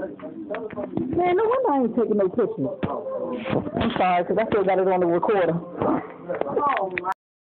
Man, no wonder I ain't taking no pictures. I'm sorry, because I still got it on the recorder.